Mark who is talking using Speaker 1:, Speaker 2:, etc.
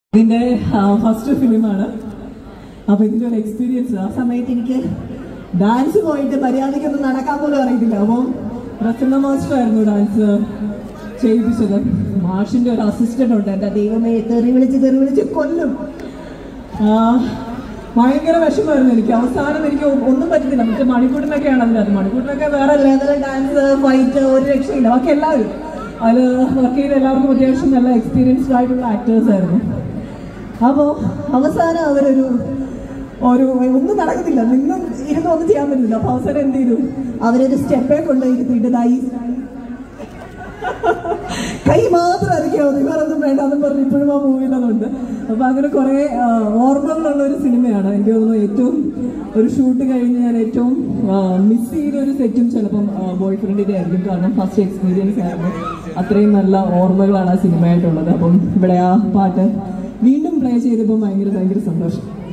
Speaker 1: ഇതിന്റെ ഫസ്റ്റ് ഫിലിമാണ്. അപ്പൊ ഇതിന്റെ ഒരു എക്സ്പീരിയൻസ്. ആ സമയത്ത് എനിക്ക് ഡാൻസ് പോയിട്ട് മര്യാദയ്ക്കൊന്നും നടക്കാൻ പോലും അറിയത്തില്ല. അപ്പം പ്രസന്ന മാസ്റ്റർ ആയിരുന്നു ഡാൻസ് ചെയ്യിപ്പിച്ചത്. മാഷിന്റെ ഒരു അസിസ്റ്റന്റ് ഉണ്ട്. എന്റെ ദൈവമേ, തെറി വിളിച്ച് കൊല്ലും. ഭയങ്കര വിഷമമായിരുന്നു എനിക്ക്. അവസാനം എനിക്ക് ഒന്നും പറ്റത്തില്ല. മറ്റേ മണിക്കൂട്ടിനൊക്കെയാണ് അതിനകത്ത്. മണിക്കൂട്ടിനൊക്കെ വേറെ ലെവൽ ഡാൻസ്, ഫൈറ്റ്, ഒരു രക്ഷയില്ല. ബാക്കി എല്ലാവരും അത് വർക്ക് ചെയ്ത് എല്ലാവർക്കും അത്യാവശ്യം നല്ല എക്സ്പീരിയൻസ്ഡ് ആയിട്ടുള്ള ആക്ടേഴ്സ് ആയിരുന്നു. അപ്പോൾ അവസാനം അവരൊരു ഒന്നും നടക്കത്തില്ല, നിന്നും ഇരുന്ന് ഒന്നും ചെയ്യാൻ പറ്റില്ല. അപ്പോൾ അവസാനം എന്ത് ചെയ്തു, അവരൊരു സ്റ്റെപ്പേ കൊണ്ടുപോയിരുത്തിട്ട് കൈ മാത്രം അരയ്ക്കാവും, വേറൊന്നും വേണ്ട എന്നും പറഞ്ഞ് ഇപ്പോഴും ആ മൂവിയിലുണ്ട്. അപ്പോൾ അങ്ങനെ കുറേ ഓർമ്മകളുള്ള ഒരു സിനിമയാണ്. എനിക്ക് തോന്നുന്നു ഏറ്റവും ഒരു ഷൂട്ട് കഴിഞ്ഞ് ഞാൻ ഏറ്റവും മിസ് ചെയ്തൊരു സെറ്റും ചിലപ്പം ബോയ് ഫ്രണ്ടിൻ്റെ ആയിരിക്കും. കാരണം ഫസ്റ്റ് എക്സ്പീരിയൻസ് ആയിരുന്നു. അത്രയും നല്ല ഓർമ്മകളാണ് ആ സിനിമയായിട്ടുള്ളത്. അപ്പം ഇവിടെ ആ പാട്ട് വീണ്ടും പ്ലേ ചെയ്തപ്പോൾ ഭയങ്കര സന്തോഷം.